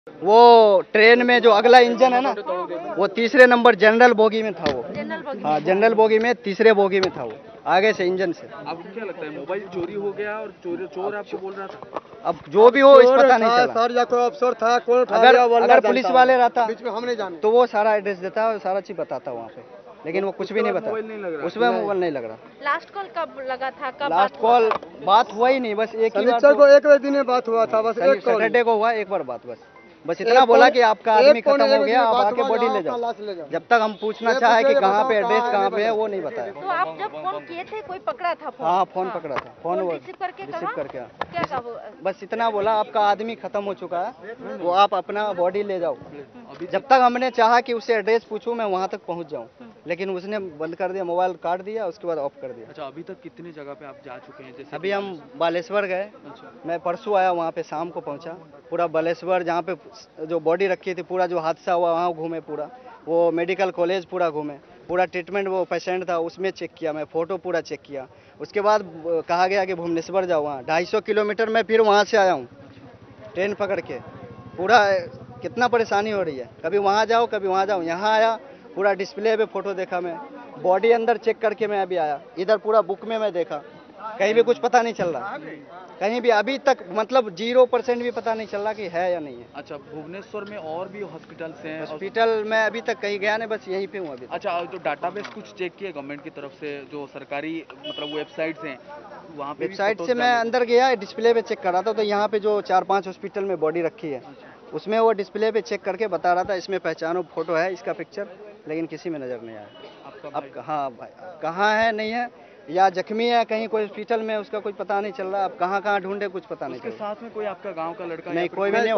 वो ट्रेन में जो अगला इंजन है ना, वो तीसरे नंबर जनरल बोगी में था वो। हाँ, जनरल बोगी में तीसरे बोगी में था वो, आगे से इंजन से। आपको क्या लगता है मोबाइल चोरी हो गया और चोर आपको बोल रहा था? अब जो भी हो, इस पता नहीं चला। सर या कोई अफसर था, कौन था, अगर पुलिस वाले रहता बीच में हम नहीं जाने, तो वो सारा एड्रेस देता और सारा चीज बताता वहाँ पे, लेकिन वो कुछ भी नहीं बताया। उसमें मोबाइल नहीं लग रहा। लास्ट कॉल कब लगा था? कब लास्ट कॉल बात हुआ ही नहीं, बस एक ही बार को एक दिन में बात हुआ था, बस एक सैटरडे को हुआ एक बार बात, बस इतना बोला कि आपका आदमी खत्म हो गया, आप आके बॉडी ले जाओ। जब तक हम पूछना चाहे कि कहाँ पे एड्रेस कहाँ पे है, वो नहीं बताया। तो आप जब फोन किए थे कोई पकड़ा था फोन? हाँ, फोन पकड़ा था। फोन रिसीव करके क्या कहा? बस इतना बोला, आपका आदमी खत्म हो चुका है, वो आप अपना बॉडी ले जाओ। जब तक हमने चाहा कि उससे एड्रेस पूछूं, मैं वहाँ तक पहुँच जाऊँ, लेकिन उसने बंद कर दिया, मोबाइल काट दिया, उसके बाद ऑफ कर दिया। अच्छा, अभी तक कितनी जगह पे आप जा चुके हैं? जैसे अभी हम बालेश्वर गए। मैं परसों आया, वहाँ पे शाम को पहुँचा। पूरा बालेश्वर जहाँ पे जो बॉडी रखी थी, पूरा जो हादसा हुआ वहाँ घूमे, पूरा वो मेडिकल कॉलेज पूरा घूमे, पूरा ट्रीटमेंट वो पेशेंट था उसमें चेक किया, मैं फ़ोटो पूरा चेक किया। उसके बाद कहा गया कि भुवनेश्वर जाओ, वहाँ 250 किलोमीटर में फिर वहाँ से आया हूँ ट्रेन पकड़ के। पूरा कितना परेशानी हो रही है, कभी वहाँ जाओ कभी वहाँ जाओ। यहाँ आया, पूरा डिस्प्ले पे फ़ोटो देखा, मैं बॉडी अंदर चेक करके मैं अभी आया। इधर पूरा बुक में मैं देखा, कहीं भी कुछ पता नहीं चल रहा, कहीं भी अभी तक मतलब 0% भी पता नहीं चल रहा कि है या नहीं है। अच्छा, भुवनेश्वर में और भी हॉस्पिटल्स हैं? हॉस्पिटल में अभी तक कहीं गया नहीं, बस यहीं पे हूँ अभी। अच्छा, जो डाटाबेस कुछ चेक किए गवर्नमेंट की तरफ से, जो सरकारी मतलब वेबसाइट्स हैं, वहाँ पे वेबसाइट से मैं अंदर गया, डिस्प्ले पे चेक कर रहा था, तो यहाँ पे जो 4-5 हॉस्पिटल में बॉडी रखी है, उसमें वो डिस्प्ले पे चेक करके बता रहा था इसमें पहचानो, फोटो है इसका पिक्चर, लेकिन किसी में नज़र नहीं आया। अब हाँ भाई, कहाँ है नहीं है, या जख्मी है कहीं कोई हॉस्पिटल में, उसका कुछ पता नहीं चल रहा। अब कहाँ ढूंढे, कुछ पता नहीं चल रहा। साथ में कोई आपका गांव का लड़का? नहीं, कोई भी नहीं,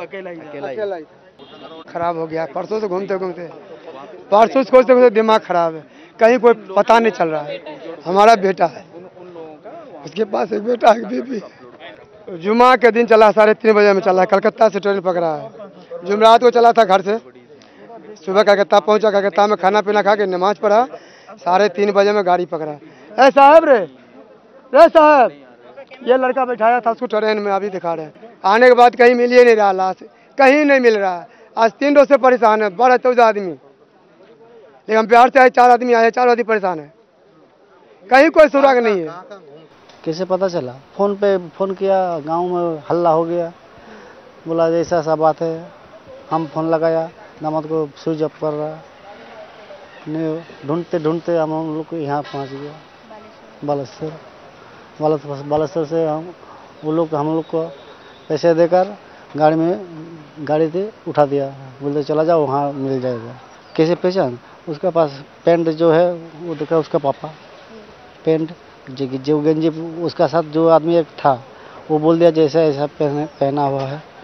अकेला ही। खराब हो गया। परसों से घूमते घूमते दिमाग खराब है, कहीं कोई पता नहीं चल रहा है। हमारा बेटा है, उसके पास एक बेटा है, बीबी। जुमा के दिन चला, 3:30 बजे में चला, कलकत्ता से ट्रेन पकड़ा है। जुमरात को चला था घर से, सुबह कलकत्ता पहुंचा, कलकत्ता में खाना पीना खा के नमाज पढ़ा, 3:30 बजे में गाड़ी पकड़ा। ए साहब रे साहब, ये लड़का बैठाया था उसको ट्रेन में, अभी दिखा रहे हैं। आने के बाद कहीं मिल ही नहीं रहा, लाश कहीं नहीं मिल रहा है। आज 3 रोज से परेशान है, 12-14 आदमी, लेकिन हम बिहार से आए, 4 आदमी आए, 4 आदमी परेशान है, कहीं कोई सुराग नहीं है। कैसे पता चला? फोन पे फोन किया, गांव में हल्ला हो गया, बोला ऐसा ऐसा बात है। हम फोन लगाया, दामाद को स्विच ऑफ कर रहा नहीं, ढूंढते ढूंढते हम लोग को यहाँ पहुँच गया, बालेश्वर से हम लोग को पैसे देकर गाड़ी से उठा दिया, बोलते चला जाओ वहाँ मिल जाएगा। कैसे पहचान? उसका पास पेंट जो है वो देखा, उसका पापा पेंट जो गंजी उसका साथ जो आदमी एक था, वो बोल दिया जैसा ऐसा पहना हुआ है।